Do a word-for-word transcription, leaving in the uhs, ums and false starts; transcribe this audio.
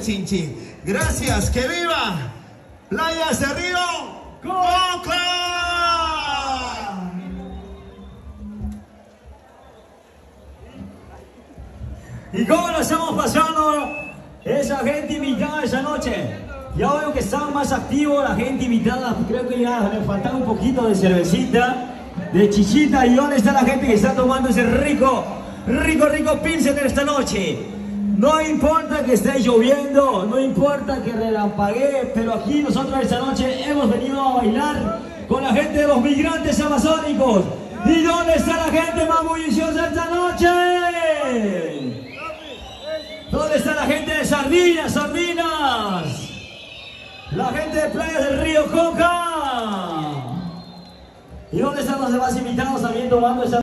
Chinchi. Gracias, que viva Playas de Río Coca. ¿Y cómo lo estamos pasando esa gente invitada esa noche? Ya veo que están más activos la gente invitada. Creo que ya le faltaba un poquito de cervecita, de chichita. ¿Y dónde está la gente que está tomando ese rico, rico, rico pilsener esta noche? No importa que esté lloviendo, no importa que relampaguee, pero aquí nosotros esta noche hemos venido a bailar con la gente de los migrantes amazónicos. ¿Y dónde está la gente más bulliciosa esta noche? ¿Dónde está la gente de Sardinas, Sardinas? La gente de Playas del Río Coca. ¿Y dónde están los demás invitados también tomando esta